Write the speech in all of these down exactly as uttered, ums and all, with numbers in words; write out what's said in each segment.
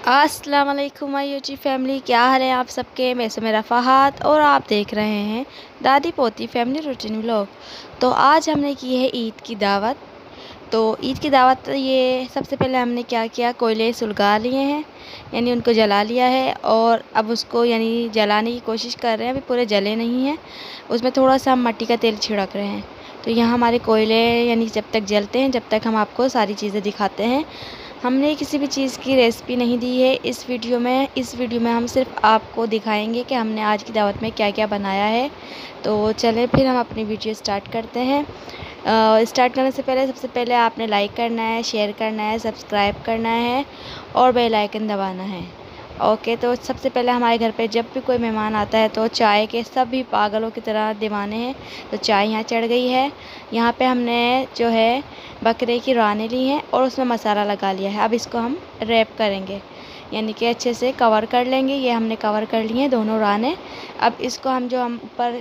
अस्सलाम वालेकुम my YouTube family, क्या हाल है आप सबके। मैं सुमेरा फ़हाद और आप देख रहे हैं दादी पोती फैमिली रूटीन व्लॉग। तो आज हमने की है ईद की दावत। तो ईद की दावत ये सबसे पहले हमने क्या किया, कोयले सुलगा लिए हैं, यानी उनको जला लिया है और अब उसको यानी जलाने की कोशिश कर रहे हैं। अभी पूरे जले नहीं हैं, उसमें थोड़ा सा हम मिट्टी का तेल छिड़क रहे हैं। तो यहाँ हमारे कोयले यानी जब तक जलते हैं जब तक हम आपको सारी चीज़ें दिखाते हैं। हमने किसी भी चीज़ की रेसिपी नहीं दी है इस वीडियो में। इस वीडियो में हम सिर्फ आपको दिखाएंगे कि हमने आज की दावत में क्या क्या बनाया है। तो चलें फिर हम अपनी वीडियो स्टार्ट करते हैं। स्टार्ट करने से पहले सबसे पहले आपने लाइक करना है, शेयर करना है, सब्सक्राइब करना है और बेल आइकन दबाना है। ओके, तो सबसे पहले हमारे घर पे जब भी कोई मेहमान आता है तो चाय के सभी पागलों की तरह दीवाने हैं। तो चाय यहाँ चढ़ गई है। यहाँ पे हमने जो है बकरे की रानें ली हैं और उसमें मसाला लगा लिया है। अब इसको हम रैप करेंगे, यानी कि अच्छे से कवर कर लेंगे। ये हमने कवर कर लिए हैं दोनों रानें। अब इसको हम जो हम ऊपर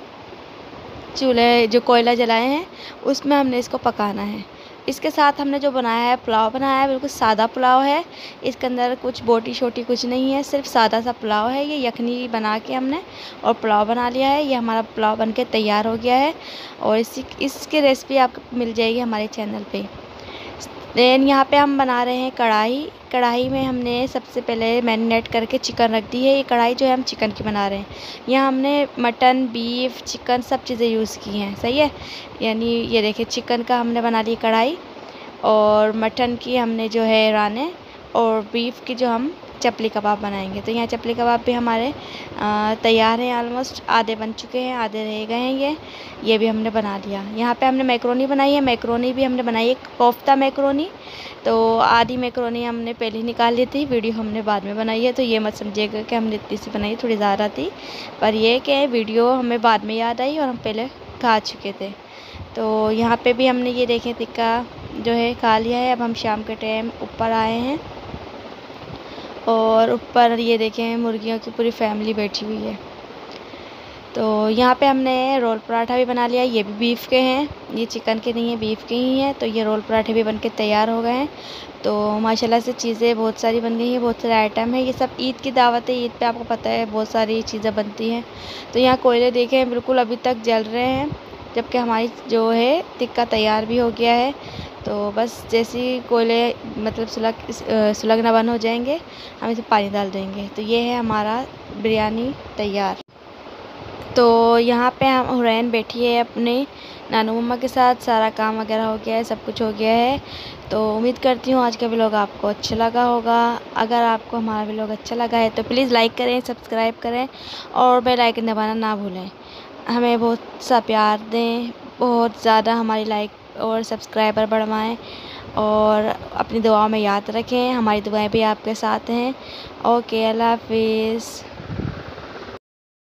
चूल्हे जो कोयला जलाए हैं उसमें हमने इसको पकाना है। इसके साथ हमने जो बनाया है पुलाव बनाया है, बिल्कुल सादा पुलाव है। इसके अंदर कुछ बोटी शोटी कुछ नहीं है, सिर्फ सादा सा पुलाव है। ये यखनी बना के हमने और पुलाव बना लिया है। ये हमारा पुलाव बनके तैयार हो गया है और इसी इसकी रेसिपी आपको मिल जाएगी हमारे चैनल पे। देन यहाँ पे हम बना रहे हैं कढ़ाई। कढ़ाई में हमने सबसे पहले मैरिनेट करके चिकन रख दी है। ये कढ़ाई जो है हम चिकन की बना रहे हैं। यहाँ हमने मटन, बीफ, चिकन सब चीज़ें यूज़ की हैं, सही है। यानी ये देखिए चिकन का हमने बना ली कढ़ाई और मटन की हमने जो है राने और बीफ की जो हम चपली कबाब बनाएंगे। तो यहाँ चपली कबाब भी हमारे तैयार हैं, ऑलमोस्ट आधे बन चुके हैं, आधे रह गए हैं। ये ये भी हमने बना लिया। यहाँ पे हमने मैक्रोनी बनाई है। मैक्रोनी भी हमने बनाई है, कोफ्ता मैक्रोनी। तो आधी मैक्रोनी हमने पहले ही निकाल ली थी, वीडियो हमने बाद में बनाई है। तो ये मत समझिएगा कि हमने इतनी सी बनाई, थोड़ी ज़्यादा थी, पर ये कि वीडियो हमें बाद में याद आई और हम पहले खा चुके थे। तो यहाँ पे भी हमने ये देखें टिक्का जो है खा लिया है। अब हम शाम के टाइम ऊपर आए हैं और ऊपर ये देखें मुर्गियों की पूरी फैमिली बैठी हुई है। तो यहाँ पे हमने रोल पराठा भी बना लिया। ये भी बीफ के हैं, ये चिकन के नहीं है, बीफ के ही हैं। तो ये रोल पराठे भी बनके तैयार हो गए हैं। तो माशाल्लाह से चीज़ें बहुत सारी बन गई हैं, बहुत सारे आइटम है। ये सब ईद की दावत है। ईद पे आपको पता है बहुत सारी चीज़ें बनती हैं। तो यहाँ कोयले देखें बिल्कुल अभी तक जल रहे हैं, जबकि हमारी जो है टिक्का तैयार भी हो गया है। तो बस जैसे ही कोयले मतलब सुलग सुलगना बंद हो जाएंगे हम इसे पानी डाल देंगे। तो ये है हमारा बिरयानी तैयार। तो यहाँ पे हम हुरैन बैठी है अपने नानू मम्मा के साथ। सारा काम वगैरह हो गया है, सब कुछ हो गया है। तो उम्मीद करती हूँ आज का व्लॉग आपको अच्छा लगा होगा। अगर आपको हमारा व्लॉग अच्छा लगा है तो प्लीज़ लाइक करें, सब्सक्राइब करें और बेल आइकन दबाना ना भूलें। हमें बहुत सा प्यार दें, बहुत ज़्यादा हमारी लाइक और सब्सक्राइबर बढ़वाएं और अपनी दुआओं में याद रखें। हमारी दुआएं भी आपके साथ हैं। ओके, अल्लाह हाफिज़।